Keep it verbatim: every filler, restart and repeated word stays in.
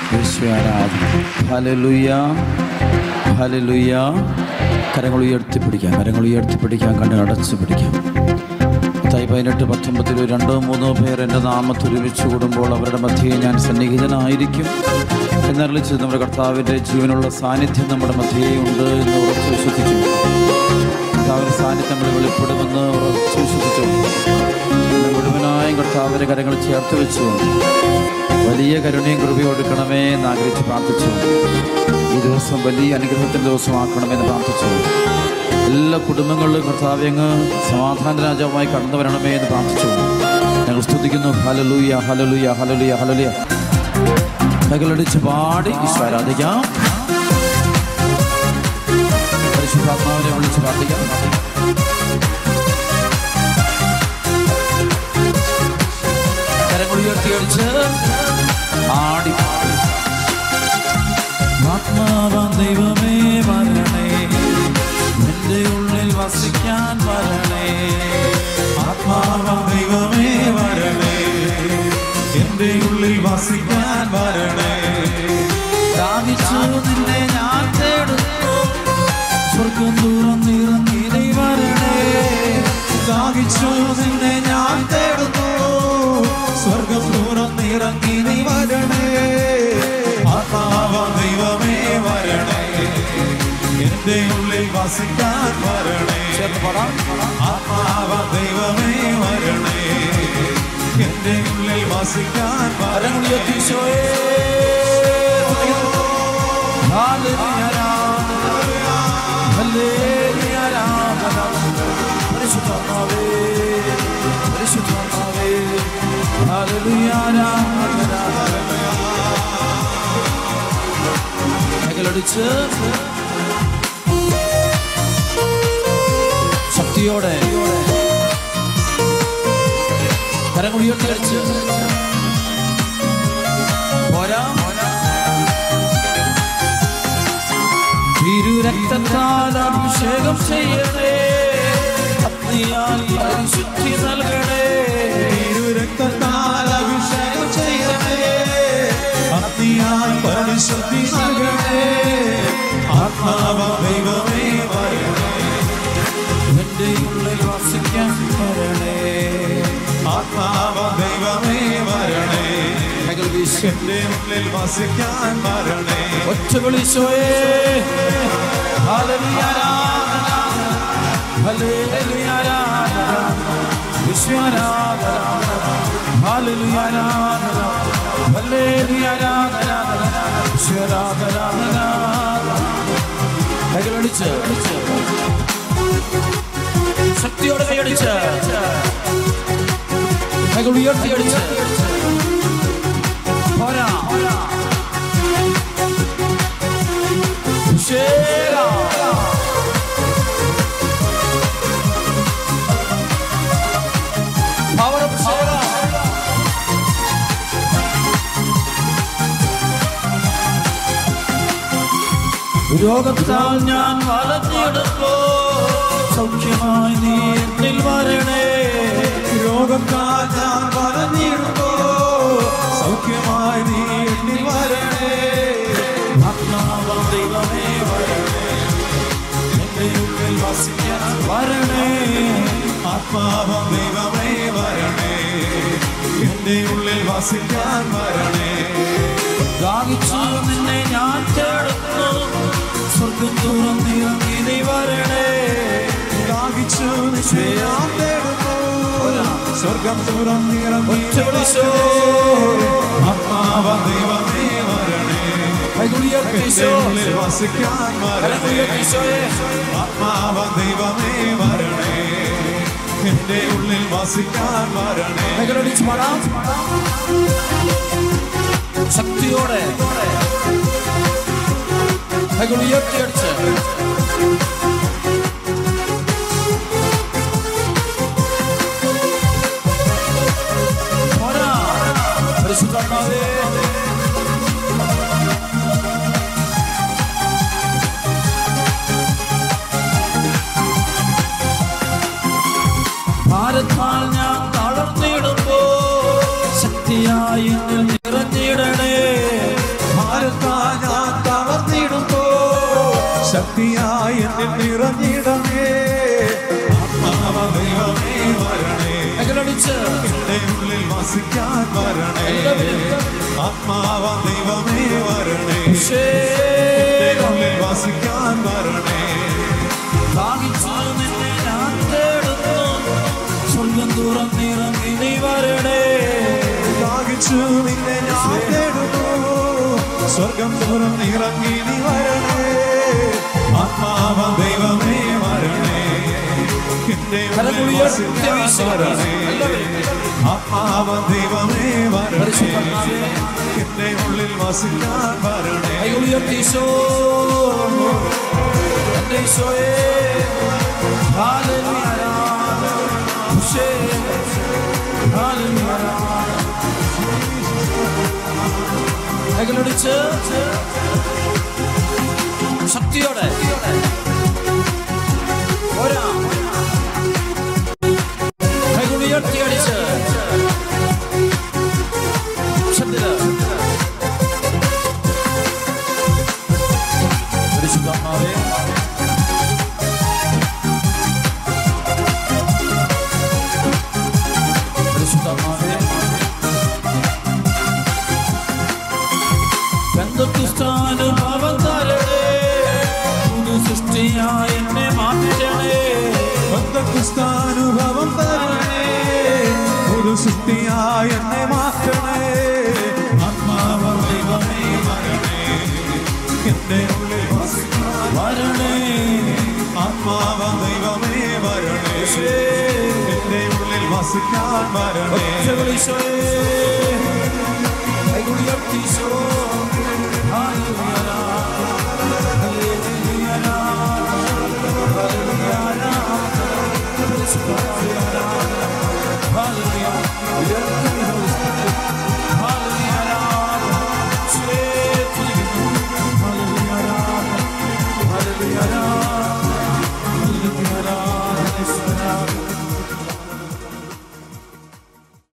Hallelujah, hallelujah. കരങ്ങൾ ഉയർത്തിപ്പിടിക്കാം, കരങ്ങൾ ഉയർത്തിപ്പിടിക്കാം, കണ്ണ് അടച്ചു പിടിക്കാം. മത്തായി പതിനെട്ട് പത്തൊമ്പതിൽ രണ്ടോ മൂന്നോ പേർ എൻ്റെ നാമത്തിൽ ഒരുമിച്ച് കൂടുമ്പോൾ അവരുടെ മധ്യയെ ഞാൻ സന്നിഹിതനായിരിക്കും എന്നറിയിച്ചത് നമ്മുടെ കർത്താവിൻ്റെ ജീവനുള്ള സാന്നിധ്യം നമ്മുടെ മധ്യയുണ്ട് എന്ന് ഉറച്ചു വിശ്വസിച്ചു. കർത്താവിൻ്റെ സാന്നിധ്യം നമ്മൾ വെളിപ്പെടുമെന്ന് ഉറച്ചു വിശ്വസിച്ചു. മുഴുവനായും കർത്താവിൻ്റെ കരങ്ങൾ ചേർത്ത് വെച്ചു വലിയ കരുണയും കൃപയും കൊടുക്കണമേ എന്ന് ആഗ്രഹിച്ച് പ്രാർത്ഥിച്ചു. ഈ ദിവസം വലിയ അനുഗ്രഹത്തിൻ്റെ ദിവസമാക്കണമെന്ന് പ്രാർത്ഥിച്ചു. എല്ലാ കുടുംബങ്ങളിലും കർത്താവേ അങ്ങ് സമാധാന രാജാവുമായി കടന്നു വരണമേ എന്ന് പ്രാർത്ഥിച്ചു. ഞങ്ങൾ സ്തുതിക്കുന്നു. ഹല്ലേലൂയ, ഹല്ലേലൂയ, ഹല്ലേലൂയ, ഹല്ലേലൂയ. കൈകളടിച്ച് പാടി ഈശോയെ ആരാധിക്കാം. പരിശുദ്ധാത്മാവിനെ വിളിച്ച് പ്രാർത്ഥിക്കാം. കരങ്ങൾ ഉയർത്തിയടിച്ച് ആടി ആത്മാവാം ദൈവമേ വരണേ, എൻ്റെ ഉള്ളിൽ വസിക്കാൻ വരണേ. ആത്മാവാം ദൈവമേ വരണേ, എൻ്റെ ഉള്ളിൽ വസിക്കാൻ വരണേ. ദാഹിച്ചു നിന്നെ ഞാൻ തേടുന്നു, സ്വർഗം തുറന്നിറങ്ങി നീ വരണേ. ദാഹിച്ചു നിന്നെ ഞാൻ തേടുന്നു, സ്വർഗം തുറന്നിറങ്ങി നീ വരണേ. ആത്മാവാം ദൈവമേ വരണേ, എൻ്റെ ഉള്ളിൽ വസിക്കാൻ വരണേ. ആത്മാവാം ദൈവമേ വരണേ, എൻ്റെ ഉള്ളിൽ വസിക്കാൻ വരണേ. പരിശുദ്ധാത്മാവേ, പരിശുദ്ധാത്മാവേ, ഹല്ലേലൂയ. കൈകളടിച്ച് ശക്തിയോടെ കരങ്ങൾ ഉയർത്തിയടിച്ച് പോരാ. തിരുരക്തത്താൽ അഭിഷേകം ചെയ്യണേ, അഗ്നിയാൽ പരിശുദ്ധി നൽകണേ. തിരുരക്തത്താൽ അഭിഷേകം ചെയ്യണേ, അഗ്നിയാൽ പരിശുദ്ധി നൽകണേ. ആത്മാവാം ദൈവമേ വരണേ, എൻ്റെ ഉള്ളിൽ വസിക്കാൻ വരണേ. ആത്മാവാം ദൈവമേ വരണേ, എൻ്റെ ഉള്ളിൽ വസിക്കാൻ വരണേ. ഒറ്റ വിളിച്ചോയേ. ഹല്ലേലൂയ, ഹല്ലേലൂയ, വിശ്വനാഥ, ഹല്ലേലൂയ, ഹല്ലേലൂയ, വിശ്വനാഥ. കൈകളടിച്ച് ശക്തിയോടെ കൈയടിച്ച് കൈകൾ ഉയർത്തിയടിച്ച് പോരാ. രോഗത്താൽ ഞാൻ വലഞ്ഞിടുമ്പോ സൗഖ്യമായി നീ എന്നിൽ വരണേ. രോഗത്താൽ ഞാൻ വലഞ്ഞിടുമ്പോ സൗഖ്യമായി നീ എന്നിൽ വരണേ. ആത്മാവാം ദൈവമേ വരണേ, എൻ്റെ ഉള്ളിൽ വസിക്കാൻ വരണേ. ആത്മാവാം ദൈവമേ വരണേ, എൻ്റെ ഉള്ളിൽ വസിക്കാൻ വരണേ. ദാഹിച്ചു നിന്നെ ഞാൻ തേടുന്നു, സ്വർഗം തുറന്നിറങ്ങി നീ വരണേ. ദാഹിച്ചു നിന്നെ ഞാൻ തേടുന്നു, സ്വർഗം തുറന്നിറങ്ങി നീ വരണേ. ആത്മാവാം ദൈവമേ വരണേ, എൻ്റെ ഉള്ളിൽ വസിക്കാൻ വരണേ. ആത്മാവാം ദൈവമേ വരണേ, എൻ്റെ ഉള്ളിൽ വസിക്കാൻ വരണേ. ശക്തിയോടെ കൈകൾ ഉയർത്തിയടിച്ച് പരിശുദ്ധാത്മാവേ, ഭാരത്താൽ ഞാൻ തളർന്നിടുമ്പോ ശക്തിയായി നിറഞ്ഞിടണേ. ശക്തിയായി എന്നിൽ നിറഞ്ഞിടമേ. ആത്മാവ ദൈവമേ വരണേ, എന്റെ ഉള്ളിൽ വസിക്കാൻ വരണേ. ആത്മാവ ദൈവമേ വരണേ, എന്റെ ഉള്ളിൽ വസിക്കാൻ വരണേ. ദാഹിച്ചു നിന്നെ ഞാൻ തേടുന്നു, സ്വർഗം തുറന്നിറങ്ങി നീ വരണേ. ദാഹിച്ചു നിന്നെ ഞാൻ തേടുന്നു, സ്വർഗം തുറന്നിറങ്ങി നീ വരണേ. ആത്മാവ ദൈവമേ വരണേ, എന്റെ ഉള്ളിൽ വസിക്കാൻ വരണേ. ആത്മാവ ദൈവമേ വരണേ, എന്റെ ഉള്ളിൽ വസിക്കാൻ വരണേ. ഈശോ ഈശോയേ ഹല്ലേലൂയ ഹല്ലേലൂയ. കൈകളടിച്ച് ശക്തിയോടെ ഒരാ കൈകളുയർത്തി അടിച്ച് ശബ്ദ പരിശുദ്ധാത്മാവേ പരിശുദ്ധാത്മാവേ ബന്ധുസ്ഥാനുഭവം തരണേ, പുതു സൃഷ്ടിയായി എന്നെ മാറ്റണേ. ബന്ധുസ്ഥാനുഭവം തരണേ, പുതു സൃഷ്ടിയായി എന്നെ മാറ്റണേ. ആത്മാവ ദൈവമേ വരണേ, എന്റെ ഉള്ളിൽ വസിക്കാൻ വരണേ. ആത്മാവ ദൈവമേ വരണേ, എന്റെ ഉള്ളിൽ വസിക്കാൻ വരണേ. ഈശോയേ കൈകളുയർത്തി ഈശോ